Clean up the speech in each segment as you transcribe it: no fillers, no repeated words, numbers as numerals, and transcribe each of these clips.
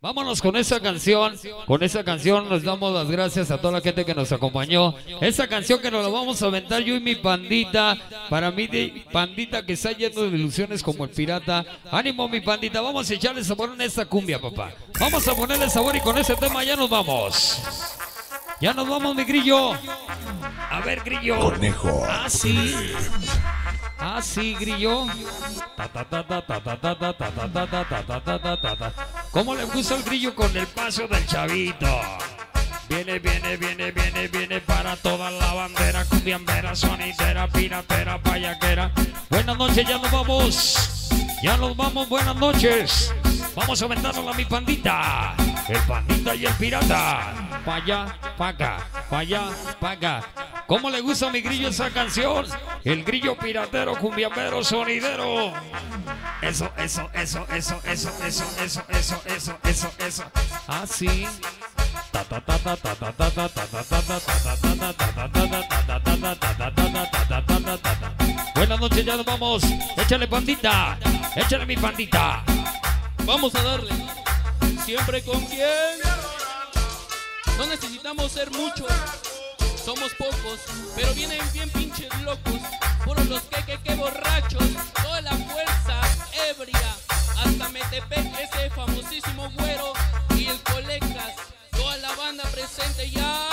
Vámonos con esa canción. Con esa canción les damos las gracias a toda la gente que nos acompañó. Esa canción que nos la vamos a aventar yo y mi pandita. Para mí, pandita que está lleno de ilusiones como el pirata. Ánimo, mi pandita. Vamos a echarle sabor en esta cumbia, papá. Vamos a ponerle sabor y con ese tema ya nos vamos. Ya nos vamos, mi grillo. A ver, grillo. Conejo. Ah, sí. Ah, sí, grillo. ¿Cómo le gusta el grillo con el paso del chavito? Viene, viene, viene, viene, viene para toda la bandera, cumbiambera, sonidera, piratera, payaquera. Buenas noches, ya nos vamos. Ya nos vamos, buenas noches. Vamos a aventarnos a mi pandita. El pandita y el pirata. Pa' allá, pa' acá, pa' allá, pa' acá. ¿Cómo le gusta a mi grillo esa canción? El grillo piratero, cumbiambero, sonidero. Eso, eso, eso, eso, eso, eso, eso, eso, eso, eso, eso. Ah, sí. Buenas noches, ya nos vamos. Échale, pandita. Échale, mi pandita. Vamos a darle. Siempre con quien. No necesitamos ser muchos. Somos pocos, pero vienen bien pinches locos. Puros los que borrachos. Toda la fuerza ebria. Hasta Metepec, ese famosísimo güero. Y el Colecas. Toda la banda presente ya.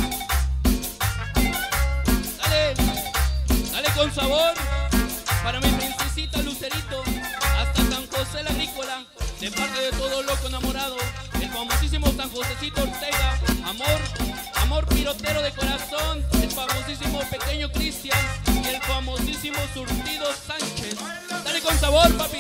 Dale. Dale con sabor. Para mi princesita Lucerito. Hasta San José la Agrícola. De parte de todo loco enamorado. El famosísimo San Josecito Ortega. Amor. Amor pirotero de corazón, el famosísimo Pequeño Cristian y el famosísimo Surtido Sánchez. Dale con sabor, papi.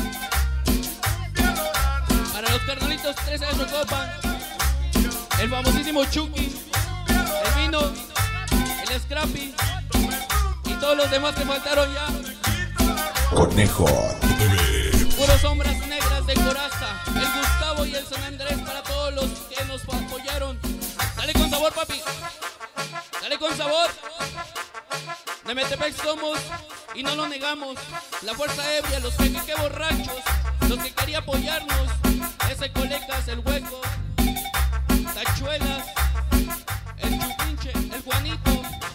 Para los carnalitos 13 de Rocopan, el famosísimo Chucky, el Vino, el Scrappy y todos los demás que faltaron ya. Conejo. Puros sombras negras de coraza, el Gustavo y el San Andrés para todos los que nos apoyaron. Dale con sabor, papi. Dale con sabor. De Metepec somos y no lo negamos. La fuerza ebria, los que borrachos, los que quería apoyarnos. Ese Colecas, el Hueco, Tachuelas, el Chupinche, el Juanito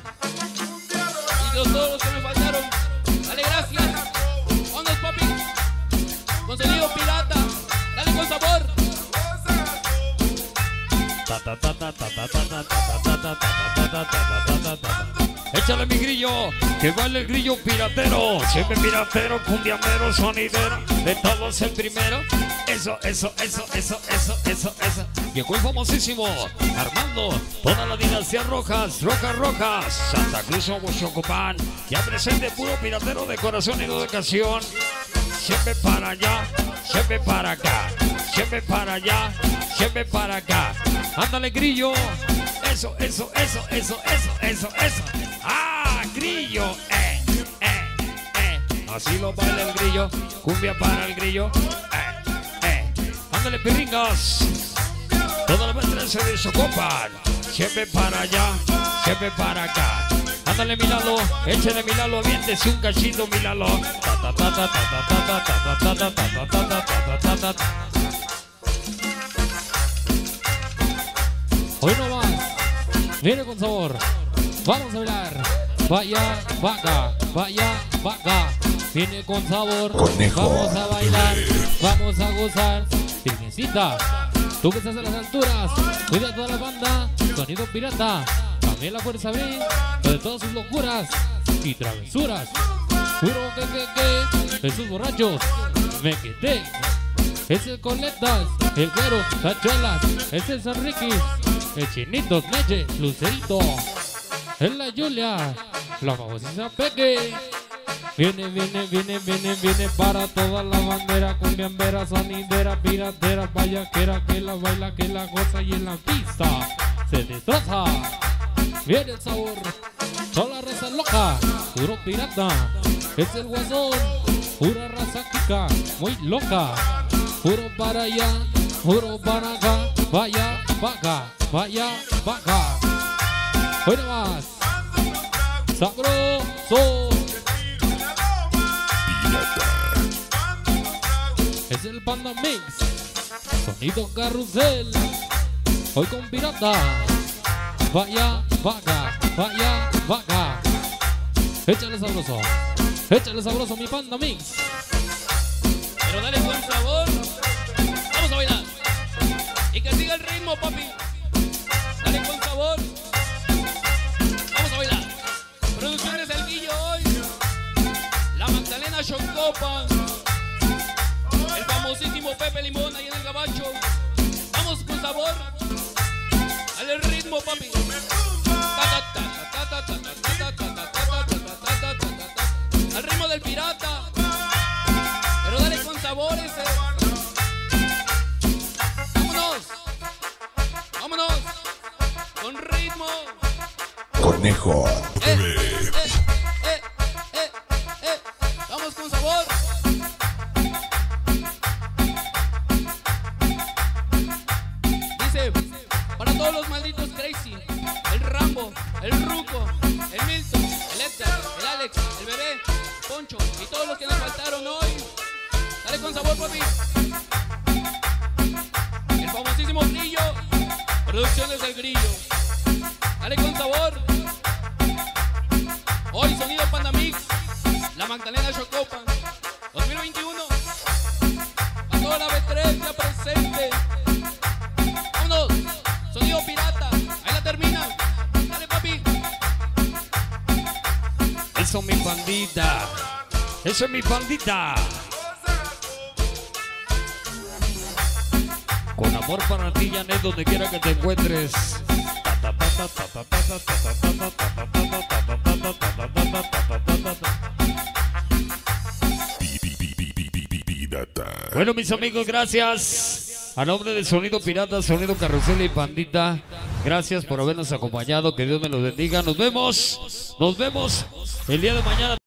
y todos los que me faltaron. Dale, gracias. Vámonos, papi. Conseguido pirata. Dale con sabor. Échale, mi grillo, que baile el grillo piratero. Siempre piratero, cumbiamero, sonidero. De todos el primero. Eso, eso, eso, eso, eso, eso, eso. Llegó el famosísimo Armando, toda la dinastía Rojas, Rojas, Santa Cruz, Ocochocopán. Ya presente, puro piratero de corazón y no de ocasión. Siempre para allá, siempre para acá. Siempre para allá, siempre para acá. Ándale, grillo. Eso, eso, eso, eso, eso, eso, eso. ¡Ah, grillo! Así lo baila el grillo. Cumbia para el grillo. Ándale, pirringas. Toda la maestra se desocupan. Siempre para allá, siempre para acá. Ándale, Milalo. Échale, Milalo. Aviéntese un cachito, Milalo. Hoy no más, viene con sabor, vamos a bailar, vaya vaca, viene con sabor, Conejo. vamos a bailar, vamos a gozar, Virgencita, tú que estás a las alturas, cuida a toda la banda, sonido pirata, también la fuerza B, de todas sus locuras y travesuras, puro que, esos borrachos, me quedé. Es el Coletas, el Güero, Tachuelas, es el San Ricky, el Chinito, Meche, Lucerito, es la Julia, la famosísima Peque. Viene para toda la bandera, cumbiambera, sonidera, piratera, payaquera, que la baila, que la goza y en la pista se destroza. Viene el sabor, toda la raza loca, puro pirata, es el Guasón, pura raza kika, muy loca. Puro para allá, puro para acá, vaya, vaca, hoy no más, sabroso, es el Panda Mix, Sonido Carrusel. Hoy con Pirata. Vaya, vaca, vaya, vaca. Échale sabroso mi Panda Mix. Pero dale con sabor. Vamos a bailar. Y que siga el ritmo, papi. Dale con sabor. Vamos a bailar. Producciones del Guillo hoy. La Magdalena Chocopa. El famosísimo Pepe Limón ahí en el gabacho. Vamos con sabor. Dale el ritmo, papi. Al ritmo del pirata. Pero dale con sabor ese. Vámonos. Vámonos. Con ritmo. Conejo. Vamos con sabor. Dice, para todos los malditos crazy, el Rambo, el Ruco, el Milton, el Edgar, el Alex, el Bebé, Poncho y todos los que nos faltaron hoy. Dale con sabor, papi. El famosísimo Grillo, Producciones del Grillo. Dale con sabor. Hoy Sonido Panda Mix, La Magdalena Chocopa 2021. A toda la B3 ya presente. Vámonos. Sonido pirata. Ahí la termina. Dale, papi. Eso es mi pandita. Eso es mi pandita. Con amor para ti, Janet, donde quiera que te encuentres. Bueno, mis amigos, gracias. A nombre del Sonido Pirata, Sonido Carrusel y Pandita, gracias por habernos acompañado. Que Dios me los bendiga. Nos vemos el día de mañana.